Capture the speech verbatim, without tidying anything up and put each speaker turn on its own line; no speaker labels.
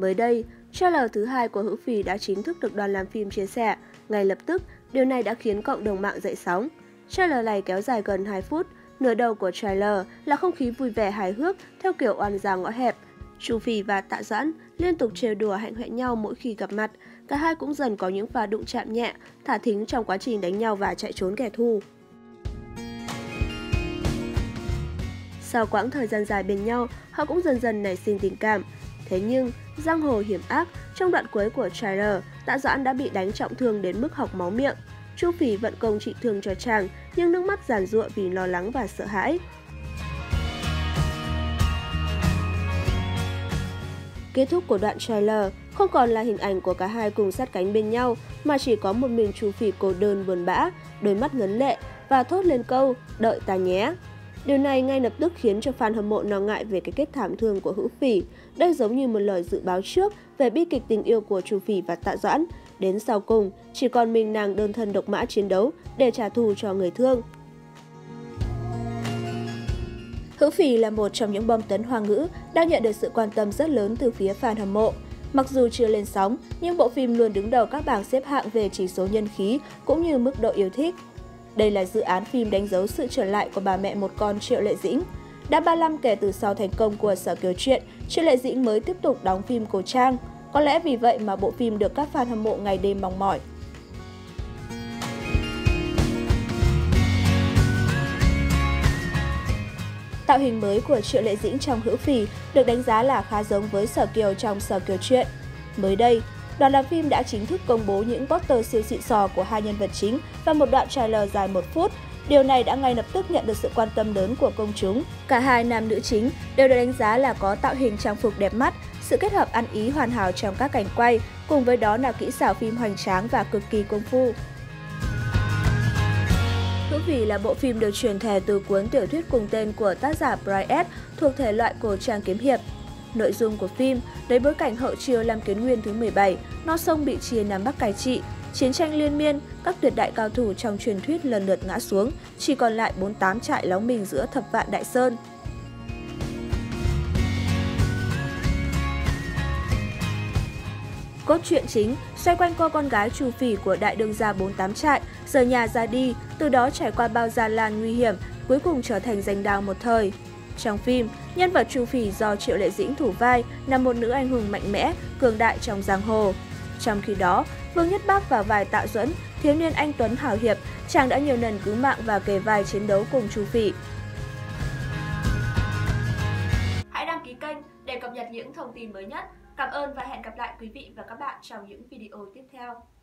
Mới đây, trailer thứ hai của Hữu Phỉ đã chính thức được đoàn làm phim chia sẻ. Ngay lập tức, điều này đã khiến cộng đồng mạng dậy sóng. Trailer này kéo dài gần hai phút. Nửa đầu của trailer là không khí vui vẻ hài hước theo kiểu oan gia ngõ hẹp. Chu Phỉ và Tạ Doãn liên tục trêu đùa hạnh hoẹ nhau mỗi khi gặp mặt. Cả hai cũng dần có những pha đụng chạm nhẹ, thả thính trong quá trình đánh nhau và chạy trốn kẻ thù. Sau quãng thời gian dài bên nhau, họ cũng dần dần nảy sinh tình cảm. Thế nhưng, giang hồ hiểm ác, trong đoạn cuối của trailer, Tạ Doãn đã bị đánh trọng thương đến mức hộc máu miệng. Chu Phỉ vận công trị thương cho chàng, nhưng nước mắt giàn giụa vì lo lắng và sợ hãi. Kết thúc của đoạn trailer không còn là hình ảnh của cả hai cùng sát cánh bên nhau, mà chỉ có một mình Chu Phỉ cô đơn buồn bã, đôi mắt ngấn lệ và thốt lên câu "đợi ta nhé". Điều này ngay lập tức khiến cho fan hâm mộ lo ngại về cái kết thảm thương của Hữu Phỉ. Đây giống như một lời dự báo trước về bi kịch tình yêu của Chu Phỉ và Tạ Doãn. Đến sau cùng, chỉ còn mình nàng đơn thân độc mã chiến đấu để trả thù cho người thương. Hữu Phỉ là một trong những bom tấn Hoa ngữ đang nhận được sự quan tâm rất lớn từ phía fan hâm mộ. Mặc dù chưa lên sóng, nhưng bộ phim luôn đứng đầu các bảng xếp hạng về chỉ số nhân khí cũng như mức độ yêu thích. Đây là dự án phim đánh dấu sự trở lại của bà mẹ một con Triệu Lệ Dĩnh. Đã ba năm kể từ sau thành công của Sở Kiều Truyện, Triệu Lệ Dĩnh mới tiếp tục đóng phim cổ trang. Có lẽ vì vậy mà bộ phim được các fan hâm mộ ngày đêm mong mỏi. Tạo hình mới của Triệu Lệ Dĩnh trong Hữu Phỉ được đánh giá là khá giống với Sở Kiều trong Sở Kiều Truyện. Mới đây, đoàn làm phim đã chính thức công bố những poster siêu xịn sò của hai nhân vật chính và một đoạn trailer dài một phút. Điều này đã ngay lập tức nhận được sự quan tâm lớn của công chúng. Cả hai nam nữ chính đều được đánh giá là có tạo hình trang phục đẹp mắt, sự kết hợp ăn ý hoàn hảo trong các cảnh quay, cùng với đó là kỹ xảo phim hoành tráng và cực kỳ công phu. Hữu Phỉ là bộ phim được truyền thể từ cuốn tiểu thuyết cùng tên của tác giả Bryce thuộc thể loại cổ trang kiếm hiệp. Nội dung của phim lấy bối cảnh hậu triều Lam Kiến Nguyên thứ mười bảy, non sông bị chia Nam Bắc cai trị, chiến tranh liên miên, các tuyệt đại cao thủ trong truyền thuyết lần lượt ngã xuống, chỉ còn lại bốn mươi tám trại lóng mình giữa thập vạn đại sơn. Cốt truyện chính xoay quanh cô con gái Chu Phỉ của đại đương gia bốn mươi tám trại, rời nhà ra đi, từ đó trải qua bao gian nan nguy hiểm, cuối cùng trở thành danh đao một thời. Trong phim, nhân vật Chu Phỉ do Triệu Lệ Dĩnh thủ vai là một nữ anh hùng mạnh mẽ, cường đại trong giang hồ. Trong khi đó, Vương Nhất Bác vào vai Tạ Duẫn, thiếu niên anh tuấn hào hiệp, chàng đã nhiều lần cứu mạng và kề vai chiến đấu cùng Chu Phỉ.
Hãy đăng ký kênh để cập nhật những thông tin mới nhất. Cảm ơn và hẹn gặp lại quý vị và các bạn trong những video tiếp theo.